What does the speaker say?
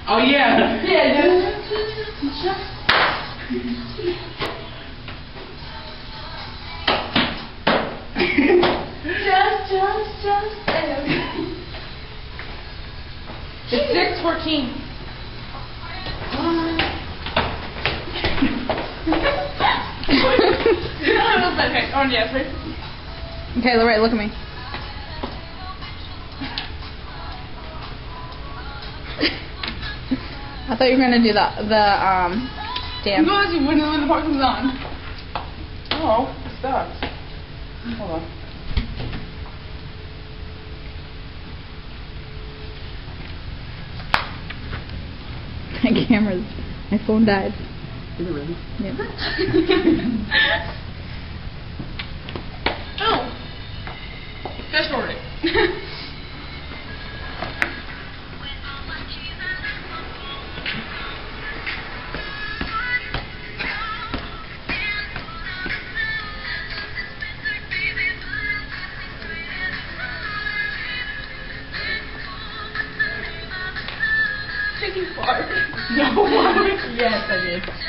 Oh yeah. Yeah, just. It's 6:14. Okay, on yes, right? Okay, Lorrae, look at me. I thought you were gonna do the dance. Because you wouldn't when the part comes on. Oh, it sucks. Hold on. My camera's, my phone died. Is it really? Yeah. Oh! Fast forward it. Taking fart. No. Yes, I did.